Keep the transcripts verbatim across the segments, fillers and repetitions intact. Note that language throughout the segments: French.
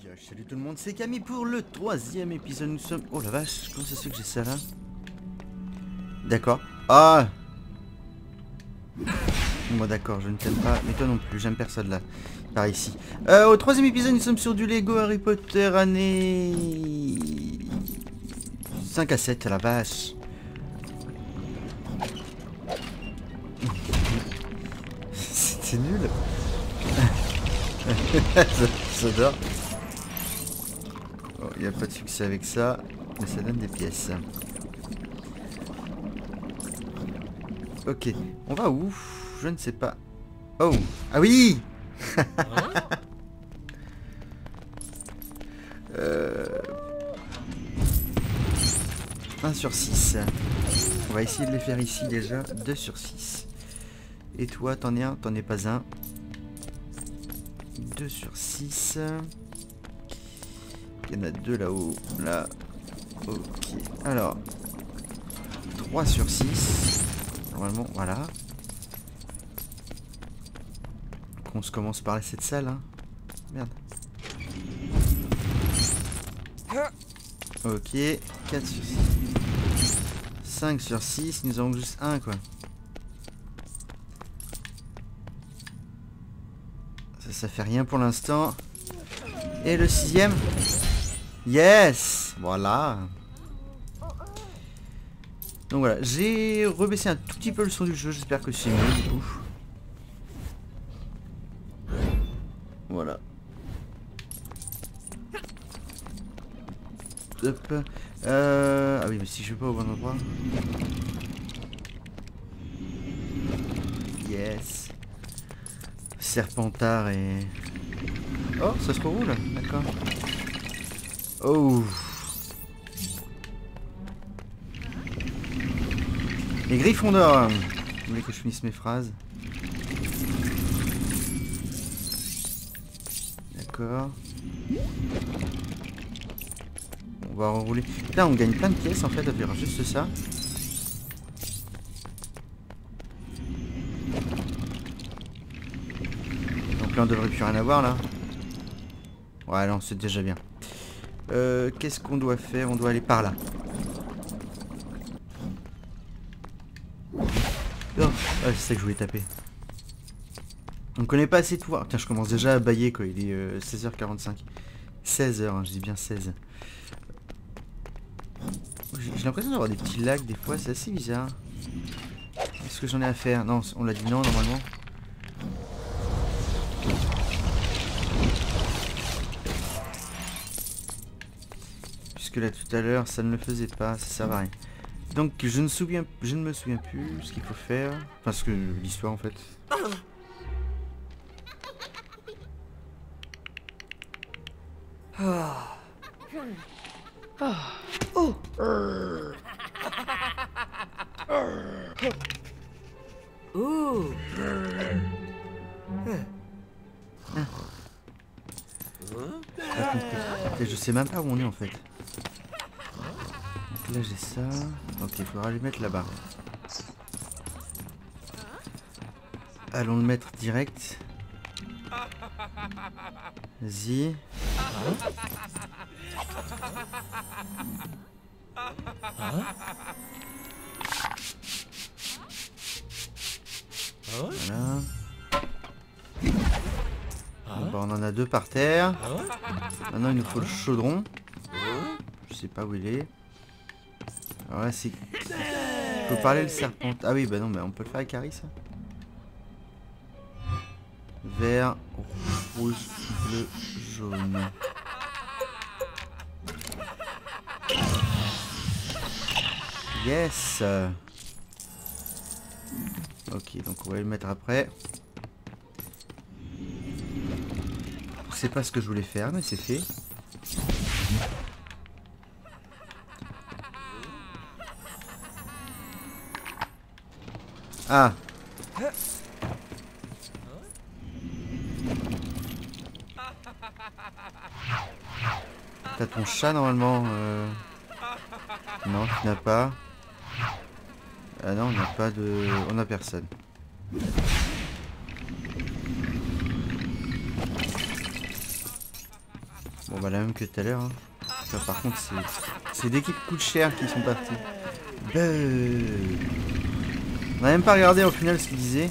Salut tout le monde, c'est Camille pour le troisième épisode. Nous sommes... Oh la vache, comment ça se fait que j'ai ça là? D'accord. Ah Moi d'accord, je ne t'aime pas, mais toi non plus, j'aime personne là. Par ici. Euh, au troisième épisode, nous sommes sur du Lego Harry Potter année... cinq à sept, la vache. C'était nul. ça dort. Il n'y a pas de succès avec ça, mais ça donne des pièces. Ok, on va où? Je ne sais pas. Oh, ah oui. euh... un sur six. On va essayer de les faire ici déjà. deux sur six. Et toi, t'en es un? T'en es pas un. deux sur six. Il y en a deux là-haut. Là. Ok. Alors. trois sur six. Normalement, voilà. On se commence par cette salle. Hein. Merde. Ok. quatre sur six. cinq sur six. Nous avons juste un, quoi. Ça, ça fait rien pour l'instant. Et le sixième. Yes. Voilà. Donc voilà, j'ai rebaissé un tout petit peu le son du jeu, j'espère que c'est mieux du coup. Voilà. Hop. Euh... Ah oui, mais si je vais pas au bon endroit. Yes. Serpentard et... Oh, ça se roule, d'accord. Oh. Les Gryffondors. Vous voulez que je finisse mes phrases? D'accord. On va enrouler. Là, on gagne plein de pièces en fait à faire juste ça. Donc là, on devrait plus rien avoir là. Ouais, non, c'est déjà bien. Euh, Qu'est-ce qu'on doit faire? On doit aller par là. Oh, ah, c'est ça que je voulais taper. On connaît pas assez de pouvoir. Tiens, je commence déjà à bailler quoi. Il est euh, seize heures quarante-cinq. seize heures, hein, je dis bien seize. J'ai l'impression d'avoir des petits lags des fois, c'est assez bizarre. Est-ce que j'en ai à faire? Non, on l'a dit non normalement. Puisque là tout à l'heure ça ne le faisait pas, ça sert à rien. Donc je ne, souviens, je ne me souviens plus ce qu'il faut faire. Enfin ce que l'histoire en fait. Ah. Ah. Oh. Oh. Ah. Je sais même pas où on est en fait. Donc là j'ai ça. Ok, il faudra les mettre là-bas. Allons le mettre direct. Vas-y. Voilà. Bon, bah, on en a deux par terre. Maintenant il nous faut le chaudron. Je sais pas où il est. Alors là c'est... Il faut parler le serpent. Ah oui bah non mais on peut le faire avec Harry ça. Vert, rouge, bleu, jaune. Yes. Ok donc on va le mettre après. Je sais pas ce que je voulais faire mais c'est fait. Ah. T'as ton chat normalement euh... Non, tu n'as pas. Ah non, on n'a pas de... On n'a personne. Bon bah la même que tout à l'heure. Hein. Ça, par contre c'est des qui coûtent cher qui sont partis. Bah... On n'a même pas regardé au final ce qu'il disait.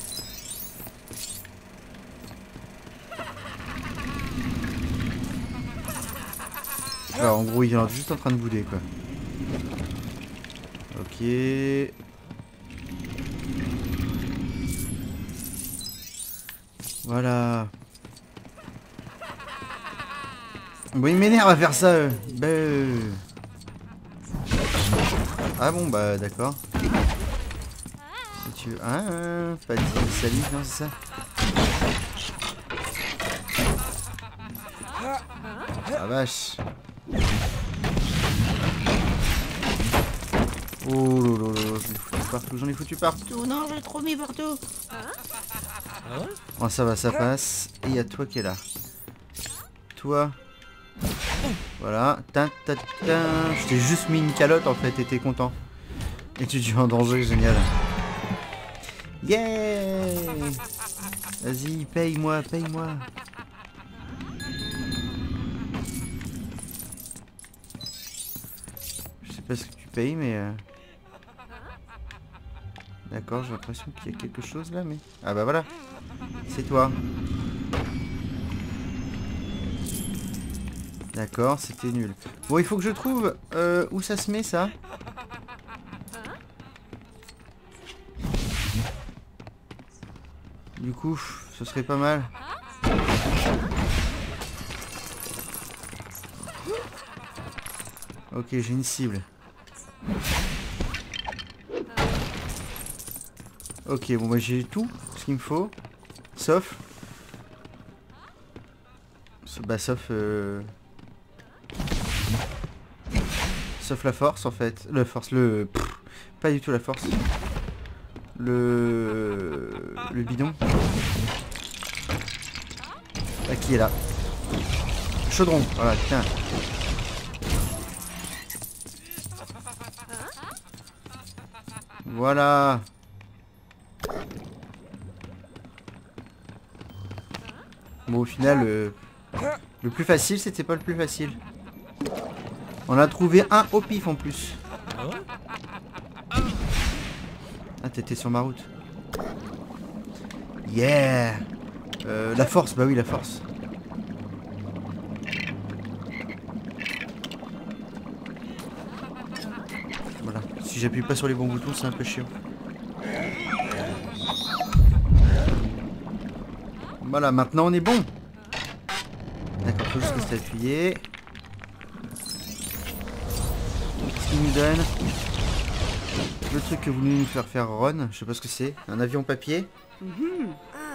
Alors en gros il est juste en train de bouder quoi. Ok. Voilà. Bon il m'énerve à faire ça euh. Bah, euh... Ah bon bah d'accord. Si tu veux... Ah pas de salive, non c'est ça. Ah vache. Oh lolo, j'en ai foutu partout, j'en ai foutu partout. Non, j'ai trop mis partout. Oh ça va, ça passe. Et il y a toi qui est là. Toi. Voilà. Ta, ta, ta. Je t'ai juste mis une calotte en fait et t'es content. Et tu es en danger, génial. Yeah. Vas-y, paye-moi, paye-moi. Je sais pas ce que tu payes, mais... Euh... D'accord, j'ai l'impression qu'il y a quelque chose là, mais... Ah bah voilà. C'est toi. D'accord, c'était nul. Bon, il faut que je trouve euh, où ça se met, ça. Du coup, ce serait pas mal. Ok, j'ai une cible. Ok, bon bah j'ai tout ce qu'il me faut. Sauf... Bah sauf... Euh... Sauf la force en fait. La force, le... Pff, pas du tout la force. Le... Le bidon. Ah, qui est là? Chaudron, voilà, putain. Voilà. Bon, au final, euh, le plus facile, c'était pas le plus facile. On a trouvé un au pif en plus. Ah, t'étais sur ma route. Yeah. euh, La force, bah oui, la force. Voilà. Si j'appuie pas sur les bons boutons, c'est un peu chiant. Voilà, maintenant on est bon. D'accord, faut juste rester appuyé. Qu'est-ce qu'il nous donne? Le truc que vous voulez nous faire faire Ron, je sais pas ce que c'est. Un avion papier. Mm-hmm.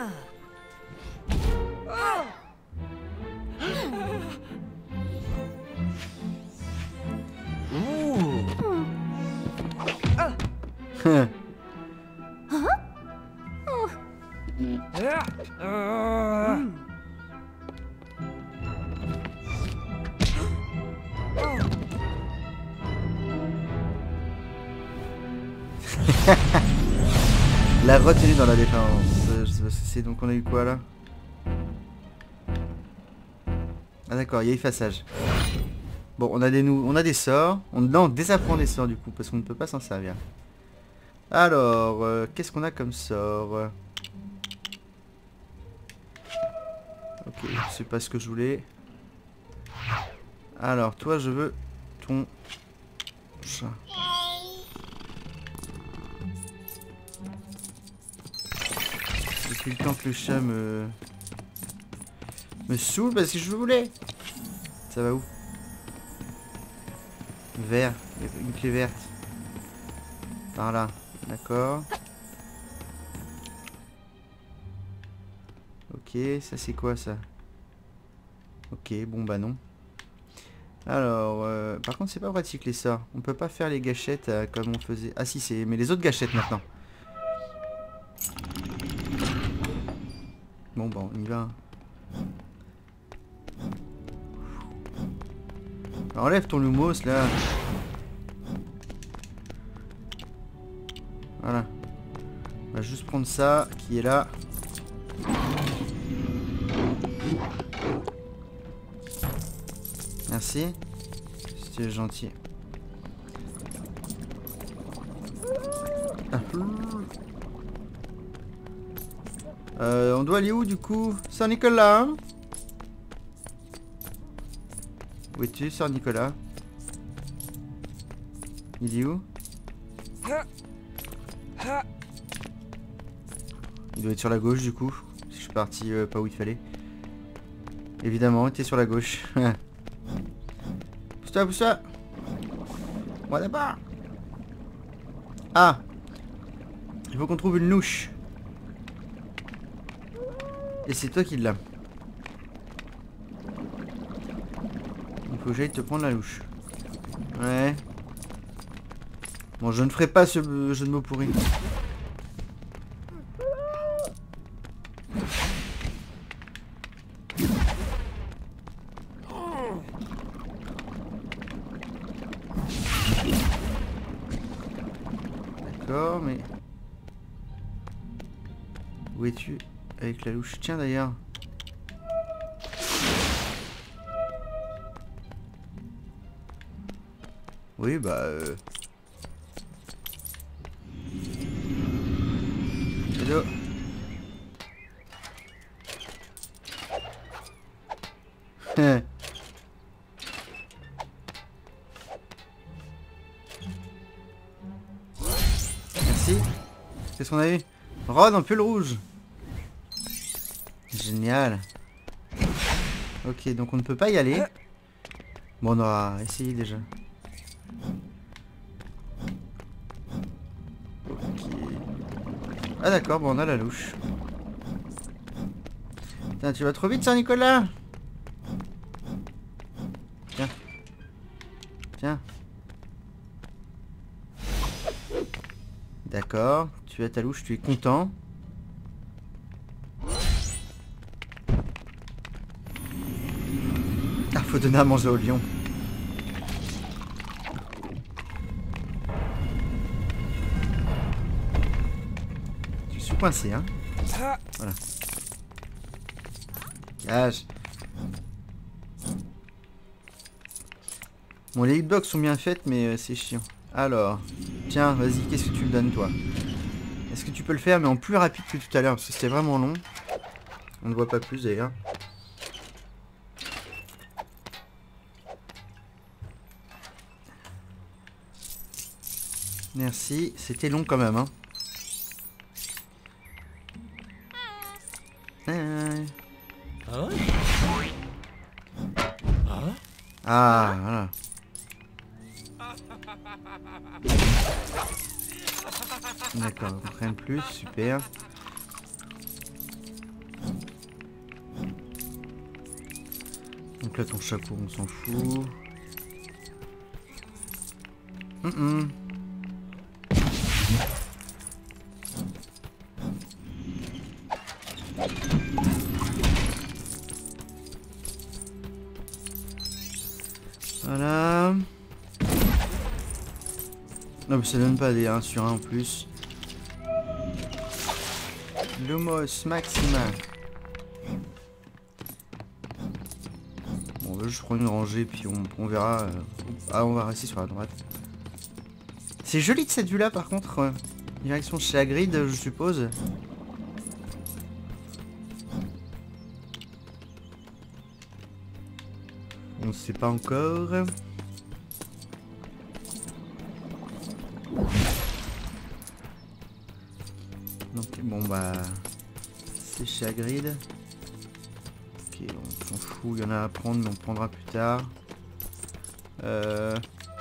La retenue dans la défense. Je sais pas ce que c'est, donc on a eu quoi là? Ah d'accord, il y a effaçage. Bon, on a des nou on a des sorts. On non, on désapprend des sorts du coup parce qu'on ne peut pas s'en servir. Alors, euh, qu'est-ce qu'on a comme sort? Ok, c'est pas ce que je voulais. Alors, toi, je veux ton chat. Depuis le temps que le chat me me saoule parce que je voulais. Ça va où? Vert, une clé verte. Par là, d'accord. Ok, ça c'est quoi ça? Ok, bon bah non. Alors, euh, par contre c'est pas pratique les sorts. On peut pas faire les gâchettes euh, comme on faisait. Ah si, c'est... Mais les autres gâchettes maintenant. Bon bah on y va. Enlève ton lumos là. Voilà. On va juste prendre ça qui est là. Merci. C'était gentil. Ah. Euh, on doit aller où du coup? Sœur Nicolas, hein? Où es-tu, Sœur Nicolas? Il est où? Il doit être sur la gauche du coup. Je suis parti euh, pas où il fallait. Évidemment, t'es sur la gauche. Pousse-toi, pousse-toi. Moi d'abord. Ah. Il faut qu'on trouve une louche. Et c'est toi qui l'as. Il faut que j'aille te prendre la louche. Ouais. Bon, je ne ferai pas ce jeu de mots pourri. D'accord, mais... Où es-tu avec la louche? Tiens d'ailleurs. Oui, bah... Euh... Hello. Merci. Qu'est-ce qu'on a eu? Rod en pull rouge. Génial. Ok, donc on ne peut pas y aller. Bon, on aura essayé déjà. Ok. Ah d'accord, bon, on a la louche. Putain, tu vas trop vite, ça, Nicolas. Tiens. Tiens. D'accord, tu as ta louche, tu es content. Ah, faut donner à manger au lion. Je suis coincé, hein. Voilà. Cage. Bon, les hitbox sont bien faites, mais euh, c'est chiant. Alors, tiens, vas-y, qu'est-ce que tu me donnes, toi? Est-ce que tu peux le faire, mais en plus rapide que tout à l'heure? Parce que c'était vraiment long. On ne voit pas plus, d'ailleurs. Merci, c'était long quand même, hein. Ah, voilà. D'accord, rien de plus, super. Donc là, ton chapeau, on s'en fout. Mm -mm. Voilà. Non, mais ça donne pas des un sur un en plus. Lumos Maxima. Bon, là, je prends une rangée, puis on, on verra. Euh... Ah, on va rester sur la droite. C'est joli de cette vue-là, par contre. Euh, direction chez Hagrid, je suppose. On ne sait pas encore. Donc bon bah c'est chez Hagrid. Ok, on s'en fout, il y en a à prendre, mais on prendra plus tard. Euh...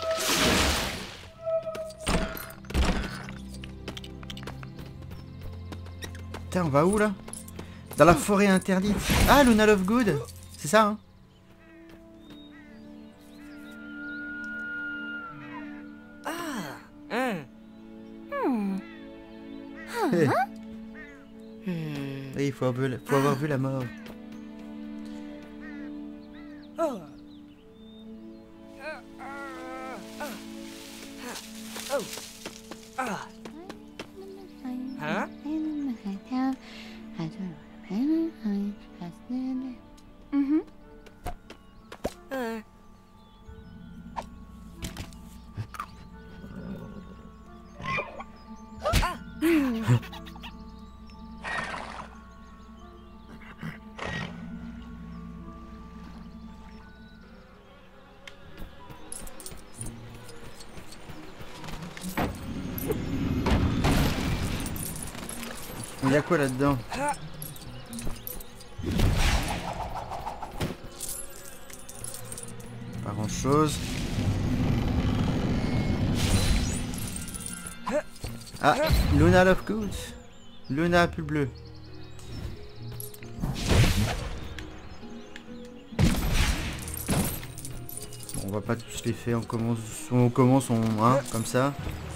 Putain, on va où là? Dans la forêt interdite. Ah, Luna Lovegood. C'est ça, hein? Oui, il faut avoir, vu, faut avoir vu la mort. il y a quoi là-dedans? Pas grand chose. Ah, Luna Lovegood. Luna pull bleu. Bon, on va pas tous les faire, on commence, on commence on, hein, comme ça.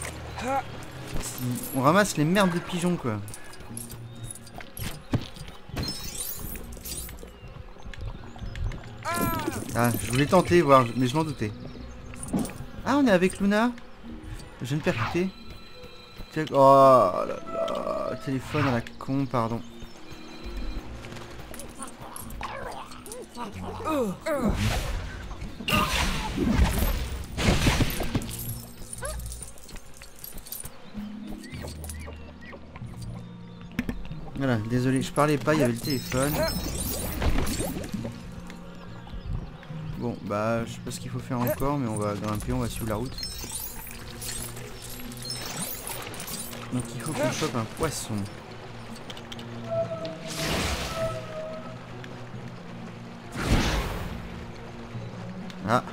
On ramasse les merdes de pigeons quoi. Ah, je voulais tenter, voir, mais je m'en doutais. Ah, on est avec Luna. Je viens de percuter. Oh là là, téléphone à la con, pardon. Voilà, désolé, je parlais pas, il y avait le téléphone. Bon, bah, je sais pas ce qu'il faut faire encore, mais on va grimper, on va suivre la route. Donc il faut qu'on chope un poisson. Ah.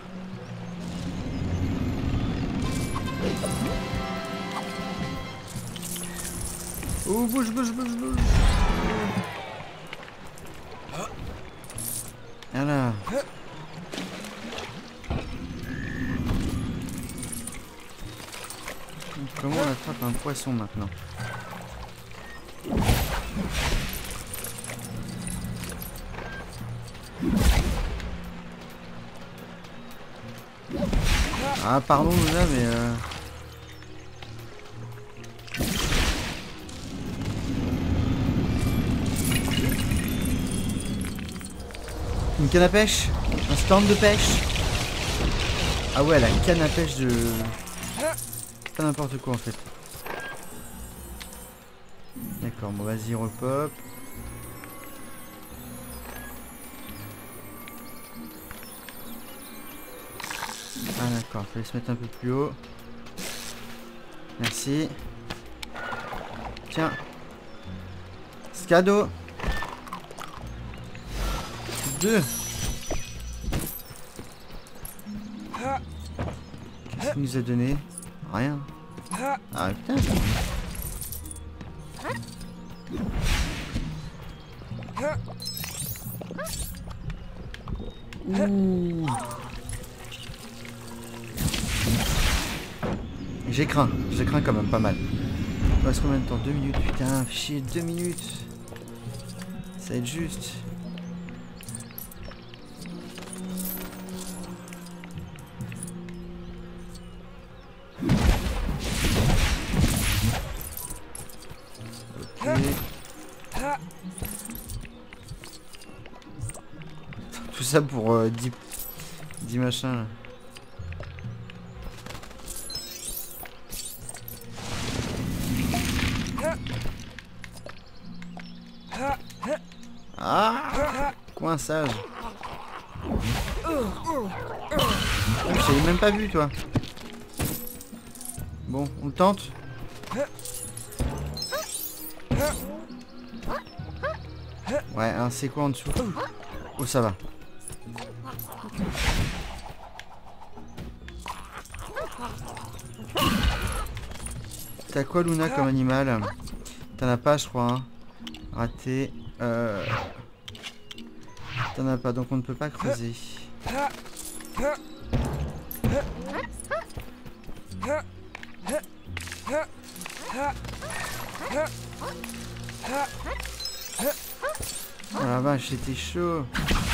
Oh, bouge, bouge, bouge, bouge. Voilà. Comment on attrape un poisson maintenant? Ah pardon Luna mais euh... une canne à pêche? Un stand de pêche? Ah ouais la canne à pêche de... Pas n'importe quoi en fait. D'accord, bon vas-y repop. Ah d'accord, fallait se mettre un peu plus haut. Merci. Tiens. Scado. Deux. Qu'est-ce qu'il nous a donné? Rien. Ah putain. Ouh. J'ai craint, j'ai craint quand même pas mal. Il reste combien de temps? Deux minutes, putain, chier, deux minutes. Ça va être juste. Ok. Tout ça pour euh, dix, dix machins là. Ah, coinçage. Je t'avais même pas vu toi. Bon, on le tente. Ouais, alors c'est quoi en dessous? Oh ça va. T'as quoi Luna comme animal? T'en as pas je crois hein. Raté. Euh... T'en as pas donc on ne peut pas creuser. Oh la vache c'était chaud.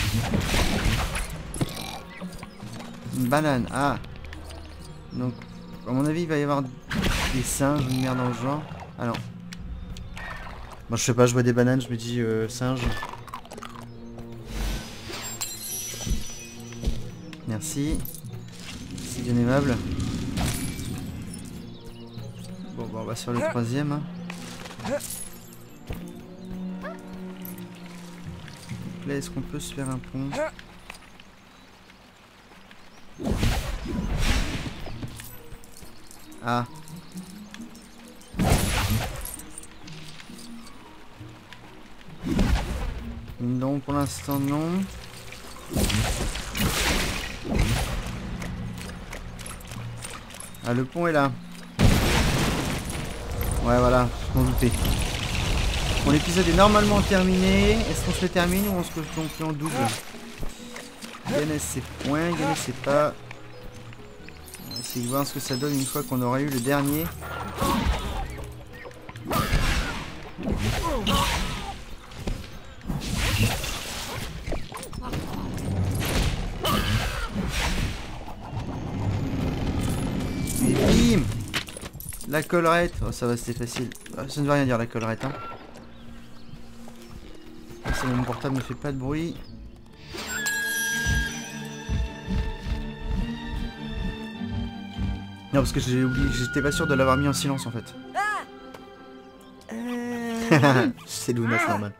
Une banane. Ah. Donc à mon avis il va y avoir des singes ou une merde dans le genre. Ah non. Bon, je sais pas, je vois des bananes, je me dis euh, singe. Merci. C'est bien aimable. Bon, bah, on va sur le troisième. Hein. Donc là, est-ce qu'on peut se faire un pont? Ah. Non, pour l'instant, non. Ah, le pont est là. Ouais, voilà, je m'en doutais. Bon, l'épisode est normalement terminé. Est-ce qu'on se le termine ou on se fait en double? Gagner ses points, gagner ses pas. On va essayer de voir ce que ça donne une fois qu'on aura eu le dernier. Et bim! La collerette. Oh, ça va, c'était facile. Ça ne veut rien dire la collerette. Hein. Mon portable ne fait pas de bruit. Non, parce que j'ai oublié, j'étais pas sûr de l'avoir mis en silence en fait. Euh... c'est Luna, c'est normal.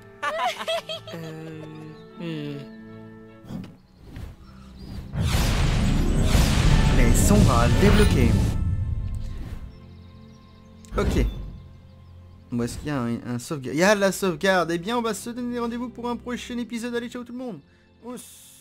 Les sombres à débloquer. Ok. Bon, est-ce qu'il y a un, un sauvegarde? Il y a la sauvegarde. Eh bien, on va se donner rendez-vous pour un prochain épisode. Allez, ciao tout le monde. Ouss.